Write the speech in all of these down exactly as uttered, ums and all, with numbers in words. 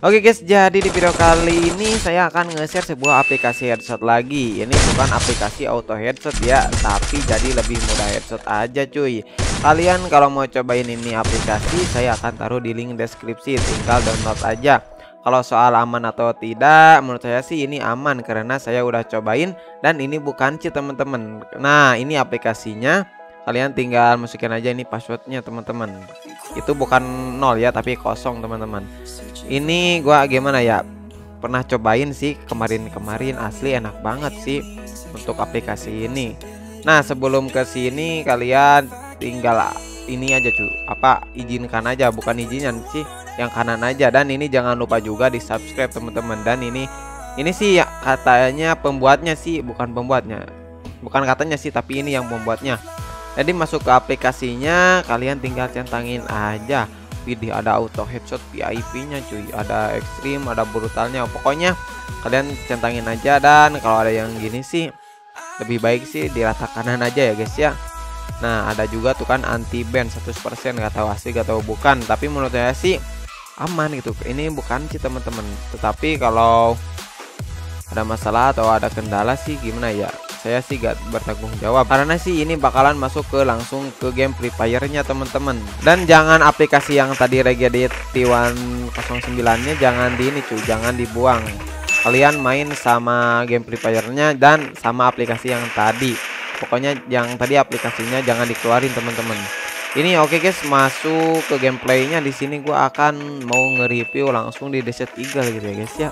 Oke guys, jadi di video kali ini saya akan nge-share sebuah aplikasi headshot lagi. Ini bukan aplikasi auto headshot ya, tapi jadi lebih mudah headshot aja cuy. Kalian kalau mau cobain ini aplikasi, saya akan taruh di link deskripsi, tinggal download aja. Kalau soal aman atau tidak, menurut saya sih ini aman karena saya udah cobain dan ini bukan cheat teman-teman. Nah, ini aplikasinya. Kalian tinggal masukin aja ini passwordnya teman-teman. Itu bukan nol ya, tapi kosong teman-teman. Ini gua gimana ya, pernah cobain sih kemarin-kemarin, asli enak banget sih untuk aplikasi ini. Nah sebelum ke sini kalian tinggal ini aja cuy, apa izinkan aja, bukan izinkan sih, yang kanan aja. Dan ini jangan lupa juga di subscribe teman-teman. Dan ini ini sih ya, katanya pembuatnya sih, bukan pembuatnya, bukan katanya sih, tapi ini yang pembuatnya. Jadi masuk ke aplikasinya, kalian tinggal centangin aja. Widih, ada auto headshot V I P-nya cuy, ada ekstrim, ada brutalnya. Pokoknya kalian centangin aja. Dan kalau ada yang gini sih, lebih baik sih di rata kanan aja ya guys ya. Nah ada juga tuh kan anti ban seratus persen, gak tahu asli gak tahu bukan, tapi menurut saya sih aman gitu. Ini bukan sih teman-teman, tetapi kalau ada masalah atau ada kendala sih gimana ya, saya sih gak bertanggung jawab karena sih ini bakalan masuk ke langsung ke game Free Fire-nya teman-teman. Dan jangan aplikasi yang tadi Regedit T seratus sembilan-nya jangan di ini cuy, jangan dibuang. Kalian main sama game Free Fire-nya dan sama aplikasi yang tadi. Pokoknya yang tadi aplikasinya jangan dikeluarin teman-teman. Ini oke okay guys, masuk ke gameplaynya. Di sini gua akan mau nge-review langsung di Desert Eagle gitu ya guys ya.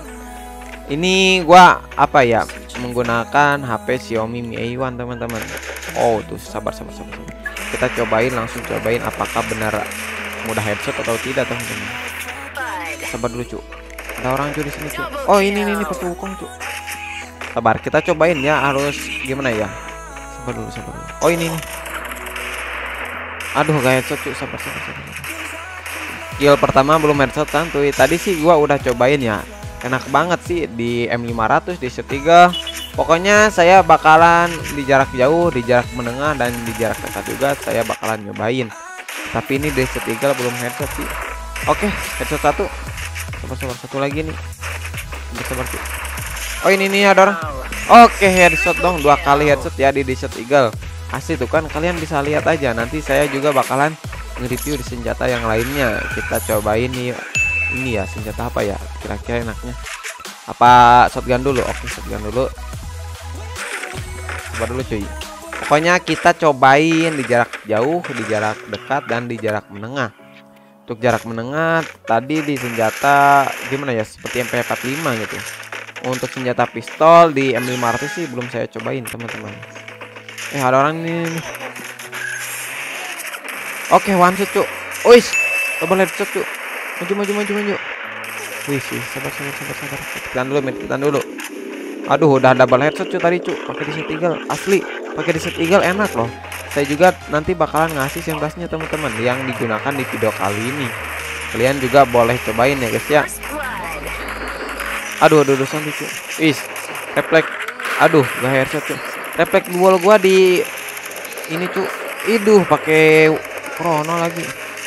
Ini gua apa ya, menggunakan H P Xiaomi Mi A satu teman-teman. Oh tuh, sabar sabar sabar sabar. Kita cobain, langsung cobain apakah benar mudah headshot atau tidak teman-teman. Sabar dulu cu, ada orang cu di sini cu. Oh ini ini, ini pakai wukong cu. Sabar, kita cobain ya, harus gimana ya. Sabar dulu sabar dulu. Oh ini nih. Aduh gak headshot cu, sabar sabar sabar. Kill pertama belum headshot santuy. Tadi sih gua udah cobain ya. Enak banget sih di M lima ratus, di Setiga. Pokoknya saya bakalan di jarak jauh, di jarak menengah, dan di jarak dekat juga saya bakalan nyobain. Tapi ini di Setiga belum headshot sih. Oke, headshot satu. Sabar sabar, satu lagi nih. Sabar sih. Oh ini nih ada orang. Oke, headshot dong, dua kali headshot ya di Desert Eagle. Asli tuh kan, kalian bisa lihat aja. Nanti saya juga bakalan nge-review di senjata yang lainnya. Kita cobain nih. Ini ya senjata apa ya kira-kira enaknya, apa shotgun dulu? Oke shotgun dulu, coba dulu cuy. Pokoknya kita cobain di jarak jauh, di jarak dekat, dan di jarak menengah. Untuk jarak menengah tadi di senjata gimana ya, seperti M P empat puluh lima gitu. Untuk senjata pistol di M lima ratus sih belum saya cobain teman-teman. Eh ada orang ini. Oke one shot cuy. Wis double headshot cuy. Maju maju maju maju. Wih sih, sabar sabar sabar sabar. Kita dulu, kita dulu. Aduh, udah double headshot cuy tadi cuy. Pakai Desert Eagle asli. Pakai Desert Eagle enak loh. Saya juga nanti bakalan ngasih sentasnya teman-teman yang digunakan di video kali ini. Kalian juga boleh cobain ya guys ya. Aduh, aduh, aduh santai cuy. Wih, refleks. Aduh, gak headshot cuy. Refleks duel gua di ini cuy. Iduh, pakai chrono lagi.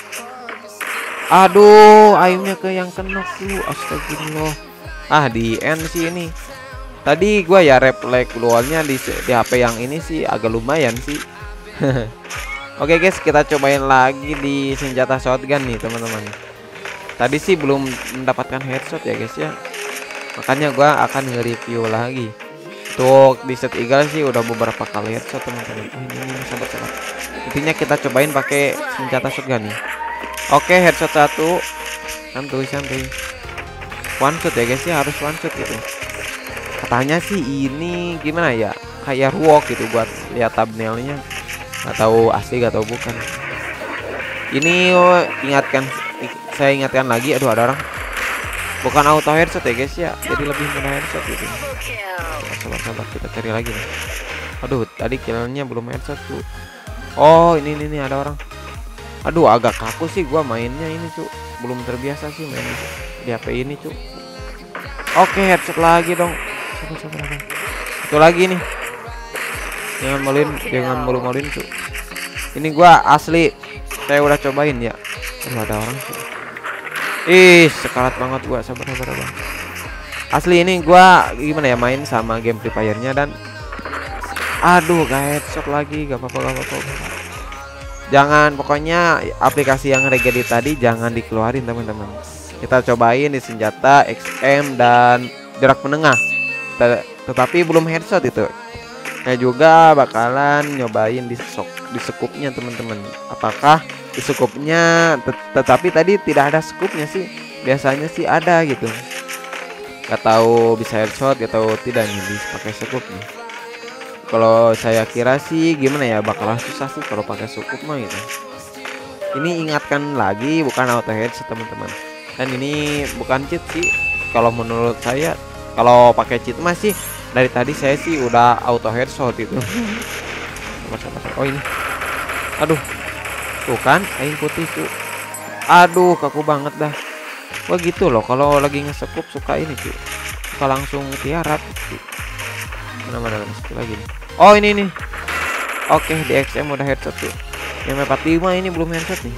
Aduh, ayamnya ke yang kena tuh. Astagfirullah. Ah, di end sih ini. Tadi gua ya refleks luarnya di, di H P yang ini sih agak lumayan sih. Oke guys, kita cobain lagi di senjata shotgun nih teman-teman. Tadi sih belum mendapatkan headshot ya guys ya. Makanya gua akan nge-review lagi. Untuk di Desert Eagle sih udah beberapa kali headshot teman-teman. Oh, ini, ini sahabat-sahabat. Intinya kita cobain pakai senjata shotgun nih. Oke, headshot satu. Santuy santuy. One shot ya guys ya, harus one shot gitu. Katanya sih ini gimana ya, kayak walk gitu buat lihat thumbnailnya. Gak tahu asli gak tahu bukan. Ini oh, ingatkan, saya ingatkan lagi. Aduh ada orang. Bukan auto headshot ya guys ya, jadi lebih mudah headshot gitu. Sabar sabar, kita cari lagi nih. Aduh tadi killnya belum headshot tuh. Oh ini ini, ini ada orang. Aduh agak kaku sih gua mainnya ini cuy, belum terbiasa sih main di H P ini cuy. Oke headshot lagi dong. Sabar, sabar, sabar. Itu lagi nih. Jangan maluin, jangan malu-maluin cuy. Ini gua asli, saya udah cobain ya. Aduh ada orang sih. Ih, sekarat banget gua, sabar sabar bang. Asli ini gua gimana ya main sama game Free Fire-nya dan aduh gak headshot lagi, gak apa-apa gak apa-apa. Jangan, pokoknya aplikasi yang regedi tadi jangan dikeluarin teman-teman. Kita cobain di senjata X M dan jarak menengah. Tet- Tetapi belum headshot itu. Saya juga bakalan nyobain di sok di sekupnya teman-teman. Apakah di sekupnya tet- tetapi tadi tidak ada sekupnya sih. Biasanya sih ada gitu. Gak tahu bisa headshot atau tidak nih di pakai sekup nih. Kalau saya kira sih gimana ya, bakalan susah sih kalau pakai sekup mah gitu. Ini ingatkan lagi bukan auto headshot teman-teman. Dan ini bukan cheat sih. Kalau menurut saya kalau pakai cheat mah sih dari tadi saya sih udah auto headshot itu. Oh ini. Aduh. Tuh kan aing putih tuh. Aduh kaku banget dah. Wah gitu loh kalau lagi ngesekup suka ini cuy. Suka langsung tiarap. Mana-mana satu lagi nih. Oh ini nih. Oke di X M udah headshot tuh. Yang empat puluh lima ini belum headshot nih.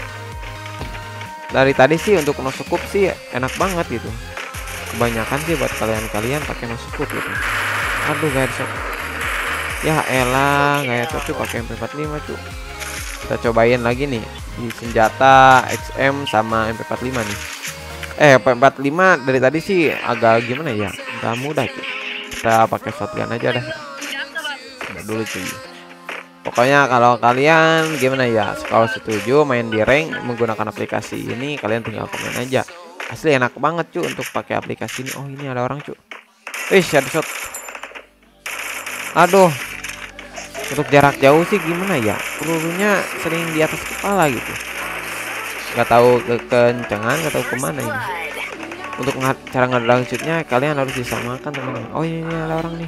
Dari tadi sih untuk no scope sih enak banget gitu. Kebanyakan sih buat kalian-kalian pakai no scope gitu. Aduh gak headshot. Ya elah gak headshot tuh pakai M P empat puluh lima cuy. Kita cobain lagi nih di senjata X M sama M P empat puluh lima nih. Eh M P empat puluh lima dari tadi sih agak gimana ya? Gak mudah cuy. Kita pakai shotgun aja dah. Nah, dulu cuy. Pokoknya kalau kalian gimana ya, kalau setuju main di rank menggunakan aplikasi ini, kalian tinggal komen aja. Asli enak banget cuy untuk pakai aplikasi ini. Oh ini ada orang cuy. Wih headshot. Aduh. Untuk jarak jauh sih gimana ya, pelurunya sering di atas kepala gitu. Gak tahu kekencangan, gak tahu kemana ini. Untuk cara ngedang shootnya kalian harus disamakan teman-teman. Oh ini, ini ada orang nih.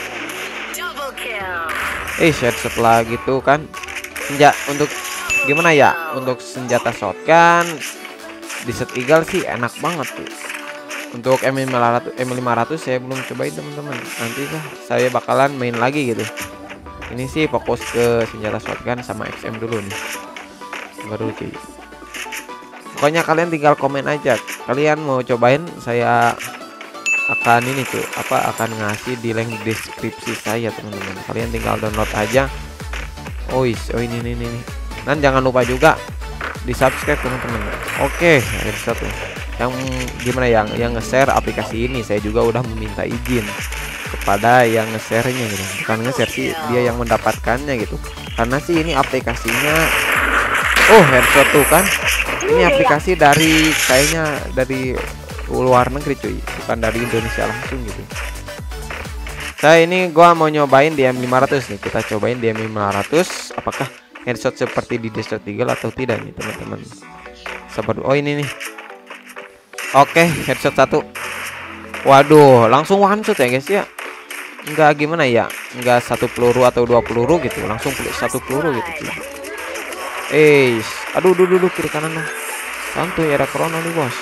Eh headshot lagi tuh kan. Senja untuk gimana ya, untuk senjata shotgun di set eagle sih enak banget tuh. Untuk M lima ratus saya belum cobain teman-teman. Nanti lah saya bakalan main lagi gitu. Ini sih fokus ke senjata shotgun sama X M dulu nih. Baru cuy. Pokoknya kalian tinggal komen aja. Kalian mau cobain, saya akan ini tuh apa akan ngasih di link deskripsi saya teman-teman. Kalian tinggal download aja. Oh, is, oh ini ini ini. Dan jangan lupa juga di subscribe teman-teman. Oke, ada satu. Yang gimana yang yang nge-share aplikasi ini, saya juga udah meminta izin kepada yang nge-share-nya gitu. Bukan nge-share sih, dia yang mendapatkannya gitu. Karena sih ini aplikasinya oh headshot tuh kan. Ini aplikasi dari kayaknya dari luar negeri cuy, bukan dari Indonesia langsung gitu. Saya ini gua mau nyobain di M lima ratus nih. Kita cobain di M lima ratus apakah headshot seperti di Desert Eagle atau tidak nih teman-teman. Sabar. Oh ini nih. Oke, headshot satu. Waduh, langsung one shot ya guys ya. Enggak gimana ya? Enggak satu peluru atau dua peluru gitu, langsung satu peluru gitu cuy. Eh, aduh, duh, duh, duh, kiri kanan dong. Santuy ada krono nih bos.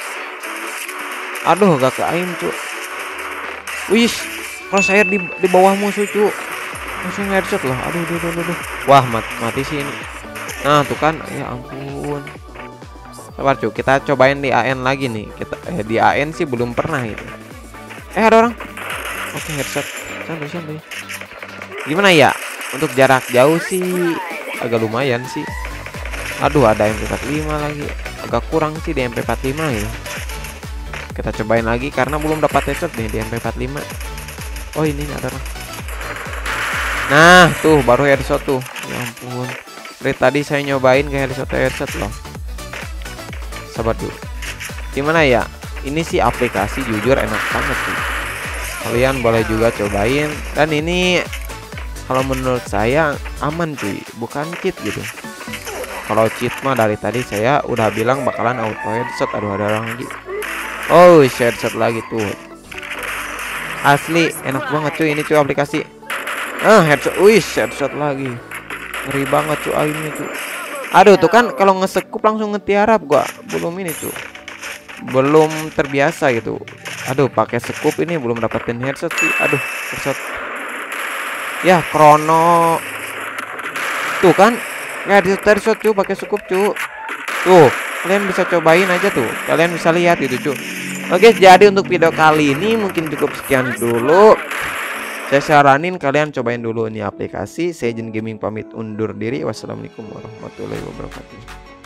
Aduh, gak ke aim cuy. Wih, crosshair di di bawah musuh cuy. Langsung headshot loh. Aduh, duh, duh, duh, duh. Wah, mat, mati sih ini. Nah, tuh kan, ya ampun. Sabar cuy, kita cobain di A N lagi nih. Kita eh di A N sih belum pernah gitu. Eh, ada orang. Oke, headshot. Santuy, santuy. Gimana ya? Untuk jarak jauh sih agak lumayan sih. Aduh ada M P empat puluh lima lagi. Agak kurang sih di M P empat puluh lima ya. Kita cobain lagi karena belum dapat headshot nih di M P empat puluh lima. Oh ini ada orang. Nah tuh baru headshot tuh. Ya ampun. Dari tadi saya nyobain ke headshot headshot loh. Sabar dulu. Gimana ya? Ini sih aplikasi jujur enak banget sih. Kalian boleh juga cobain. Dan ini kalau menurut saya aman cuy, bukan cheat gitu. Kalau cheat mah dari tadi saya udah bilang bakalan auto headshot. Aduh ada orang lagi. Oh headshot lagi tuh. Asli enak banget cuy ini cuy aplikasi. Ah headshot, wih headshot lagi. Ngeri banget cuy aimnya cuy. Aduh tuh kan kalau ngesekup langsung ngetiarap gua. Belum ini cuy. Belum terbiasa gitu. Aduh pakai sekup ini belum dapetin headshot sih. Aduh headshot. Ya krono. Tuh kan nggak di headshot cuy pakai sekup cuy. Tuh Kalian bisa cobain aja tuh. Kalian bisa lihat itu cuy. Oke, jadi untuk video kali ini mungkin cukup sekian dulu. Saya saranin kalian cobain dulu ini aplikasi. Saya Jin Gaming pamit undur diri. Wassalamualaikum warahmatullahi wabarakatuh.